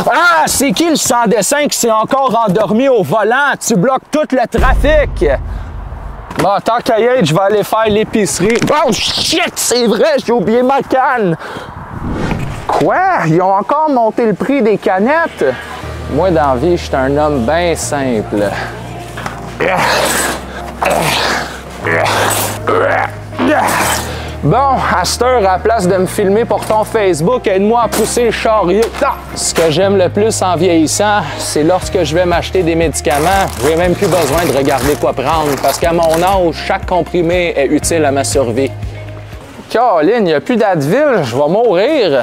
Ah, c'est qui le sans-dessin qui s'est encore endormi au volant? Tu bloques tout le trafic! Bon, tant qu'à y être, je vais aller faire l'épicerie. Oh shit, c'est vrai, j'ai oublié ma canne! Quoi? Ils ont encore monté le prix des canettes? Moi, dans la vie, je suis un homme bien simple. Bon, à cette heure, à la place de me filmer pour ton Facebook, aide-moi à pousser le chariot. Ce que j'aime le plus en vieillissant, c'est lorsque je vais m'acheter des médicaments, j'ai même plus besoin de regarder quoi prendre, parce qu'à mon âge, chaque comprimé est utile à ma survie. Caroline, il n'y a plus d'Advil, je vais mourir.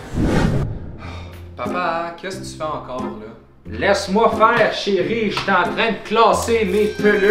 Papa, qu'est-ce que tu fais encore, là? Laisse-moi faire, chérie, je suis en train de classer mes pilules.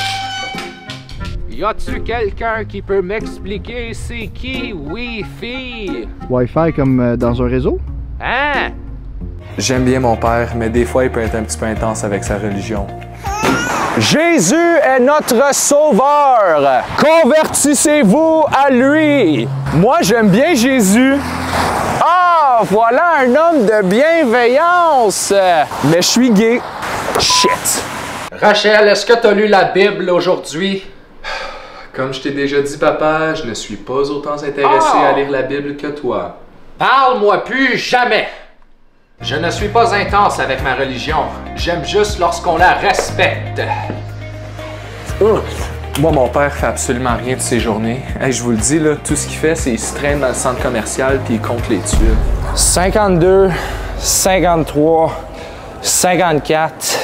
Y a-tu quelqu'un qui peut m'expliquer c'est qui Wi-Fi? Wi-Fi comme dans un réseau? Hein? J'aime bien mon père, mais des fois, il peut être un petit peu intense avec sa religion. Jésus est notre sauveur. Convertissez-vous à lui. Moi, j'aime bien Jésus. Ah, voilà un homme de bienveillance. Mais je suis gay. Shit. Rachel, est-ce que t'as lu la Bible aujourd'hui? Comme je t'ai déjà dit, papa, je ne suis pas autant intéressé à lire la Bible que toi. Parle-moi plus jamais! Je ne suis pas intense avec ma religion. J'aime juste lorsqu'on la respecte. Moi, mon père fait absolument rien de ses journées. Hey, je vous le dis, là, tout ce qu'il fait, c'est qu'il se traîne dans le centre commercial puis il compte les tuiles. 52, 53, 54,